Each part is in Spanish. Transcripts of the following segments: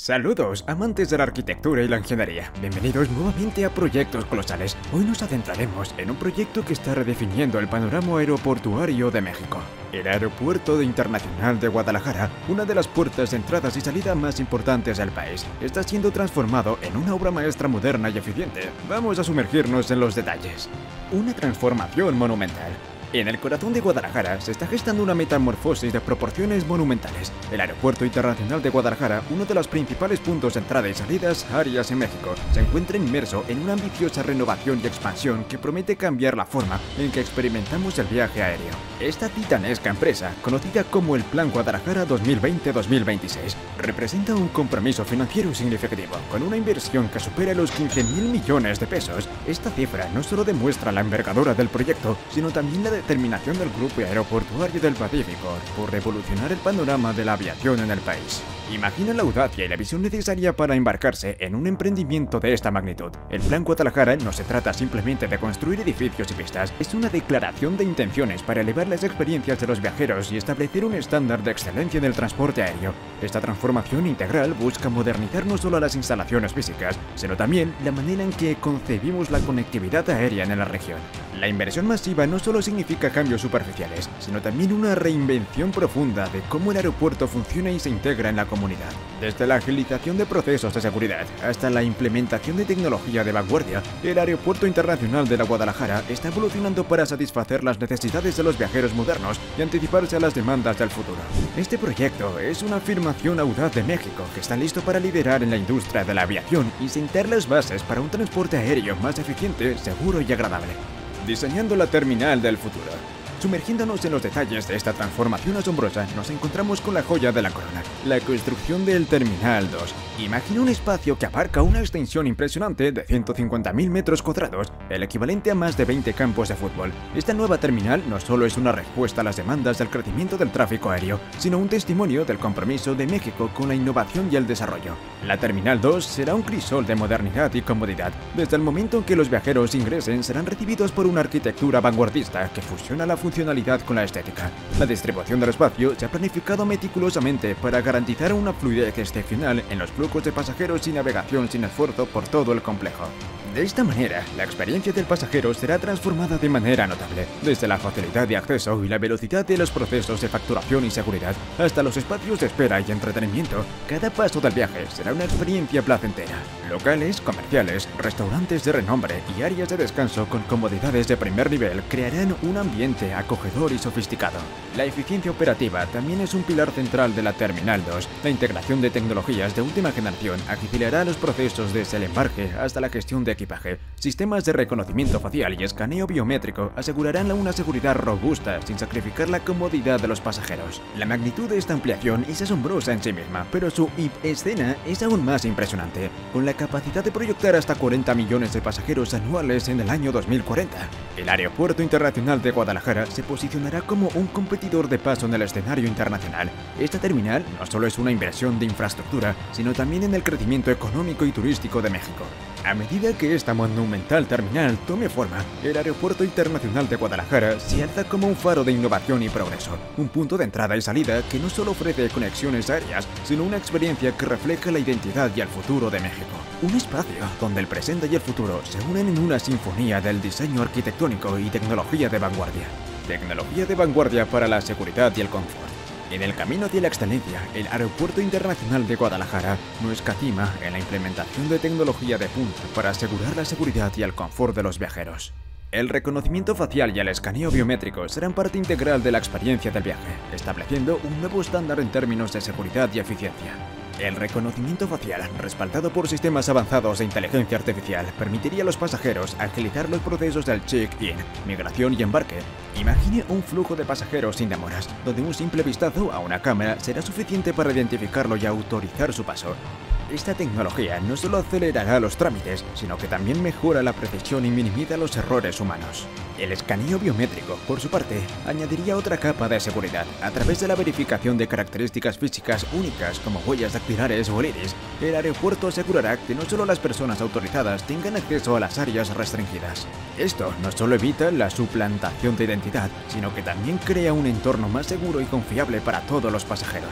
Saludos, amantes de la arquitectura y la ingeniería. Bienvenidos nuevamente a Proyectos Colosales. Hoy nos adentraremos en un proyecto que está redefiniendo el panorama aeroportuario de México. El Aeropuerto Internacional de Guadalajara, una de las puertas de entradas y salida más importantes del país, está siendo transformado en una obra maestra moderna y eficiente. Vamos a sumergirnos en los detalles. Una transformación monumental. En el corazón de Guadalajara se está gestando una metamorfosis de proporciones monumentales. El Aeropuerto Internacional de Guadalajara, uno de los principales puntos de entrada y salidas áreas en México, se encuentra inmerso en una ambiciosa renovación y expansión que promete cambiar la forma en que experimentamos el viaje aéreo. Esta titanesca empresa, conocida como el Plan Guadalajara 2020-2026, representa un compromiso financiero significativo, con una inversión que supera los 15.000 millones de pesos. Esta cifra no solo demuestra la envergadura del proyecto, sino también la determinación del Grupo Aeroportuario del Pacífico por revolucionar el panorama de la aviación en el país. Imagina la audacia y la visión necesaria para embarcarse en un emprendimiento de esta magnitud. El Plan Guadalajara no se trata simplemente de construir edificios y pistas, es una declaración de intenciones para elevar las experiencias de los viajeros y establecer un estándar de excelencia en el transporte aéreo. Esta transformación integral busca modernizar no solo las instalaciones físicas, sino también la manera en que concebimos la conectividad aérea en la región. La inversión masiva no solo significa cambios superficiales, sino también una reinvención profunda de cómo el aeropuerto funciona y se integra en la comunidad. Desde la agilización de procesos de seguridad hasta la implementación de tecnología de vanguardia, el Aeropuerto Internacional de la Guadalajara está evolucionando para satisfacer las necesidades de los viajeros modernos y anticiparse a las demandas del futuro. Este proyecto es una afirmación audaz de México que está listo para liderar en la industria de la aviación y sentar las bases para un transporte aéreo más eficiente, seguro y agradable. Diseñando la terminal del futuro. Sumergiéndonos en los detalles de esta transformación asombrosa, nos encontramos con la joya de la corona, la construcción del Terminal 2. Imagina un espacio que abarca una extensión impresionante de 150.000 metros cuadrados, el equivalente a más de 20 campos de fútbol. Esta nueva terminal no solo es una respuesta a las demandas del crecimiento del tráfico aéreo, sino un testimonio del compromiso de México con la innovación y el desarrollo. La Terminal 2 será un crisol de modernidad y comodidad. Desde el momento en que los viajeros ingresen, serán recibidos por una arquitectura vanguardista que fusiona la funcionalidad con la estética. La distribución del espacio se ha planificado meticulosamente para garantizar una fluidez excepcional en los flujos de pasajeros y navegación sin esfuerzo por todo el complejo. De esta manera, la experiencia del pasajero será transformada de manera notable, desde la facilidad de acceso y la velocidad de los procesos de facturación y seguridad, hasta los espacios de espera y entretenimiento. Cada paso del viaje será una experiencia placentera. Locales, comerciales, restaurantes de renombre y áreas de descanso con comodidades de primer nivel crearán un ambiente acogedor y sofisticado. La eficiencia operativa también es un pilar central de la Terminal 2. La integración de tecnologías de última generación agilizará los procesos desde el embarque hasta la gestión de equipaje. Sistemas de reconocimiento facial y escaneo biométrico asegurarán una seguridad robusta sin sacrificar la comodidad de los pasajeros. La magnitud de esta ampliación es asombrosa en sí misma, pero su escena es aún más impresionante, con la capacidad de proyectar hasta 40 millones de pasajeros anuales en el año 2040. El Aeropuerto Internacional de Guadalajara se posicionará como un competidor de paso en el escenario internacional. Esta terminal no solo es una inversión de infraestructura, sino también en el crecimiento económico y turístico de México. A medida que esta monumental terminal tome forma, el Aeropuerto Internacional de Guadalajara se alza como un faro de innovación y progreso, un punto de entrada y salida que no solo ofrece conexiones aéreas, sino una experiencia que refleja la identidad y el futuro de México. Un espacio donde el presente y el futuro se unen en una sinfonía del diseño arquitectónico y tecnología de vanguardia. Tecnología de vanguardia para la seguridad y el confort. En el camino hacia la excelencia, el Aeropuerto Internacional de Guadalajara no escatima en la implementación de tecnología de punta para asegurar la seguridad y el confort de los viajeros. El reconocimiento facial y el escaneo biométrico serán parte integral de la experiencia del viaje, estableciendo un nuevo estándar en términos de seguridad y eficiencia. El reconocimiento facial, respaldado por sistemas avanzados de inteligencia artificial, permitiría a los pasajeros agilizar los procesos del check-in, migración y embarque. Imagine un flujo de pasajeros sin demoras, donde un simple vistazo a una cámara será suficiente para identificarlo y autorizar su paso. Esta tecnología no solo acelerará los trámites, sino que también mejora la precisión y minimiza los errores humanos. El escaneo biométrico, por su parte, añadiría otra capa de seguridad. A través de la verificación de características físicas únicas como huellas dactilares o el iris, el aeropuerto asegurará que no solo las personas autorizadas tengan acceso a las áreas restringidas. Esto no solo evita la suplantación de identidad, sino que también crea un entorno más seguro y confiable para todos los pasajeros.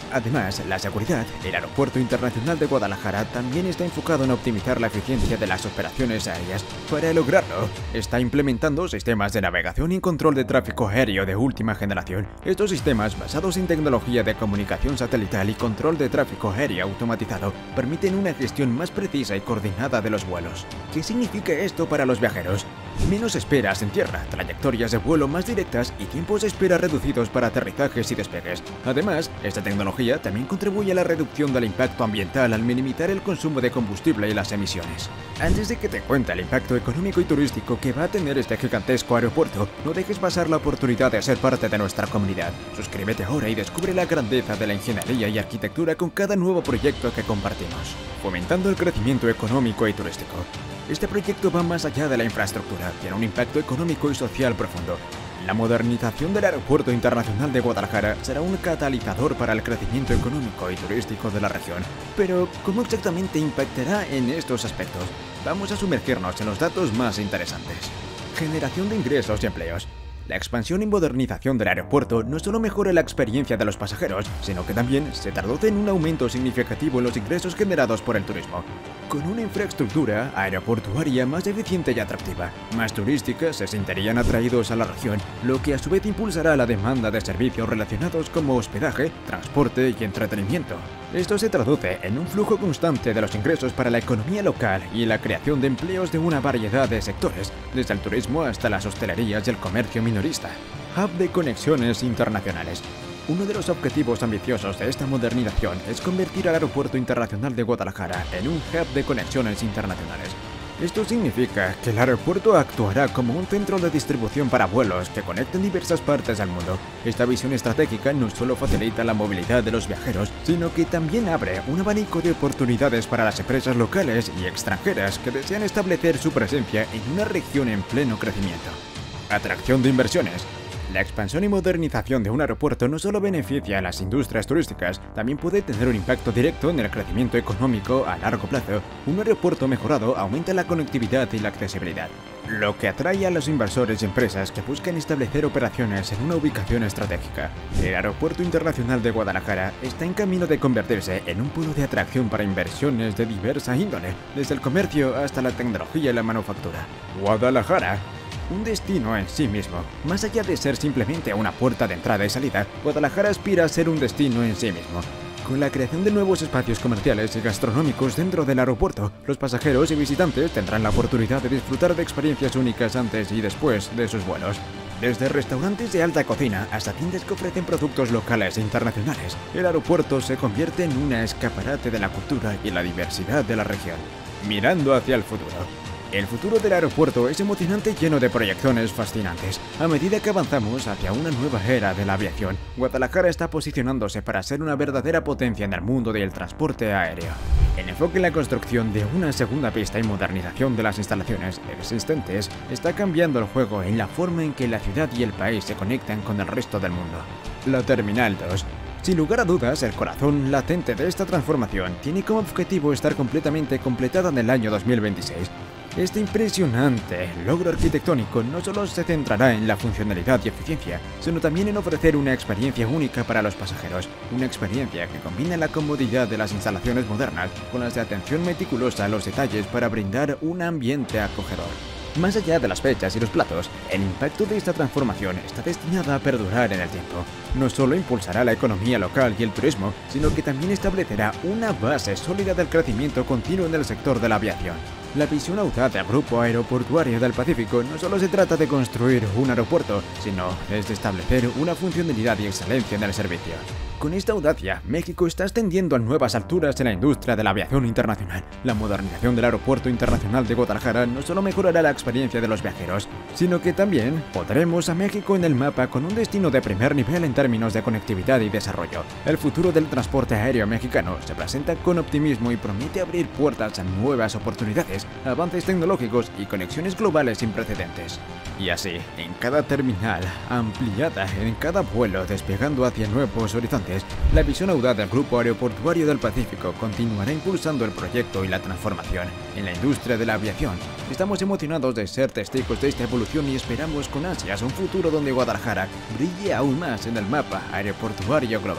Además, la seguridad, el Aeropuerto Internacional de Guadalajara también está enfocado en optimizar la eficiencia de las operaciones aéreas. Para lograrlo, está implementando sistemas de navegación y control de tráfico aéreo de última generación. Estos sistemas, basados en tecnología de comunicación satelital y control de tráfico aéreo automatizado, permiten una gestión más precisa y coordinada de los vuelos. ¿Qué significa esto para los viajeros? Menos esperas en tierra, trayectorias de vuelo más directas y tiempos de espera reducidos para aterrizajes y despegues. Además, esta tecnología también contribuye a la reducción del impacto ambiental al minimizar el consumo de combustible y las emisiones. Antes de que te cuente el impacto económico y turístico que va a tener este gigantesco aeropuerto, no dejes pasar la oportunidad de ser parte de nuestra comunidad. Suscríbete ahora y descubre la grandeza de la ingeniería y arquitectura con cada nuevo proyecto que compartimos, fomentando el crecimiento económico y turístico. Este proyecto va más allá de la infraestructura, tiene un impacto económico y social profundo. La modernización del Aeropuerto Internacional de Guadalajara será un catalizador para el crecimiento económico y turístico de la región. Pero, ¿cómo exactamente impactará en estos aspectos? Vamos a sumergirnos en los datos más interesantes. Generación de ingresos y empleos. La expansión y modernización del aeropuerto no solo mejora la experiencia de los pasajeros, sino que también se traduce en un aumento significativo en los ingresos generados por el turismo. Con una infraestructura aeroportuaria más eficiente y atractiva, más turísticas se sentirían atraídos a la región, lo que a su vez impulsará la demanda de servicios relacionados como hospedaje, transporte y entretenimiento. Esto se traduce en un flujo constante de los ingresos para la economía local y la creación de empleos de una variedad de sectores, desde el turismo hasta las hostelerías y el comercio minorista. Hub de conexiones internacionales. Uno de los objetivos ambiciosos de esta modernización es convertir al Aeropuerto Internacional de Guadalajara en un hub de conexiones internacionales. Esto significa que el aeropuerto actuará como un centro de distribución para vuelos que conecten diversas partes del mundo. Esta visión estratégica no solo facilita la movilidad de los viajeros, sino que también abre un abanico de oportunidades para las empresas locales y extranjeras que desean establecer su presencia en una región en pleno crecimiento. Atracción de inversiones. La expansión y modernización de un aeropuerto no solo beneficia a las industrias turísticas, también puede tener un impacto directo en el crecimiento económico a largo plazo. Un aeropuerto mejorado aumenta la conectividad y la accesibilidad, lo que atrae a los inversores y empresas que buscan establecer operaciones en una ubicación estratégica. El Aeropuerto Internacional de Guadalajara está en camino de convertirse en un polo de atracción para inversiones de diversa índole, desde el comercio hasta la tecnología y la manufactura. Guadalajara, un destino en sí mismo. Más allá de ser simplemente una puerta de entrada y salida, Guadalajara aspira a ser un destino en sí mismo. Con la creación de nuevos espacios comerciales y gastronómicos dentro del aeropuerto, los pasajeros y visitantes tendrán la oportunidad de disfrutar de experiencias únicas antes y después de sus vuelos. Desde restaurantes de alta cocina hasta tiendas que ofrecen productos locales e internacionales, el aeropuerto se convierte en un escaparate de la cultura y la diversidad de la región. Mirando hacia el futuro. El futuro del aeropuerto es emocionante y lleno de proyecciones fascinantes. A medida que avanzamos hacia una nueva era de la aviación, Guadalajara está posicionándose para ser una verdadera potencia en el mundo del transporte aéreo. El enfoque en la construcción de una segunda pista y modernización de las instalaciones existentes está cambiando el juego en la forma en que la ciudad y el país se conectan con el resto del mundo. La Terminal 2. Sin lugar a dudas, el corazón latente de esta transformación tiene como objetivo estar completamente completada en el año 2026. Este impresionante logro arquitectónico no solo se centrará en la funcionalidad y eficiencia, sino también en ofrecer una experiencia única para los pasajeros, una experiencia que combina la comodidad de las instalaciones modernas con las de atención meticulosa a los detalles para brindar un ambiente acogedor. Más allá de las fechas y los plazos, el impacto de esta transformación está destinada a perdurar en el tiempo. No solo impulsará la economía local y el turismo, sino que también establecerá una base sólida del crecimiento continuo en el sector de la aviación. La visión audaz del Grupo Aeroportuario del Pacífico no solo se trata de construir un aeropuerto, sino es de establecer una funcionalidad y excelencia en el servicio. Con esta audacia, México está ascendiendo a nuevas alturas en la industria de la aviación internacional. La modernización del Aeropuerto Internacional de Guadalajara no solo mejorará la experiencia de los viajeros, sino que también pondremos a México en el mapa con un destino de primer nivel en términos de conectividad y desarrollo. El futuro del transporte aéreo mexicano se presenta con optimismo y promete abrir puertas a nuevas oportunidades, avances tecnológicos y conexiones globales sin precedentes. Y así, en cada terminal ampliada, en cada vuelo despegando hacia nuevos horizontes, la visión audaz del Grupo Aeroportuario del Pacífico continuará impulsando el proyecto y la transformación en la industria de la aviación. Estamos emocionados de ser testigos de esta evolución y esperamos con ansias un futuro donde Guadalajara brille aún más en el mapa aeroportuario global.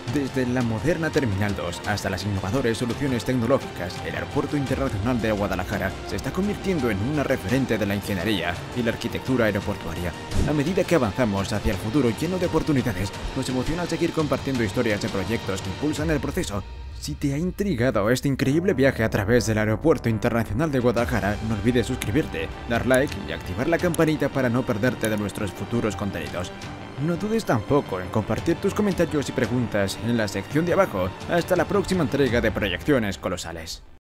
Desde la moderna Terminal 2 hasta las innovadoras soluciones tecnológicas, el Aeropuerto Internacional de Guadalajara se está convirtiendo en una referente de la ingeniería y la arquitectura aeroportuaria. A medida que avanzamos hacia el futuro lleno de oportunidades, nos emociona seguir compartiendo historias de proyectos que impulsan el proceso. Si te ha intrigado este increíble viaje a través del Aeropuerto Internacional de Guadalajara, no olvides suscribirte, dar like y activar la campanita para no perderte de nuestros futuros contenidos. No dudes tampoco en compartir tus comentarios y preguntas en la sección de abajo. Hasta la próxima entrega de Proyecciones Colosales.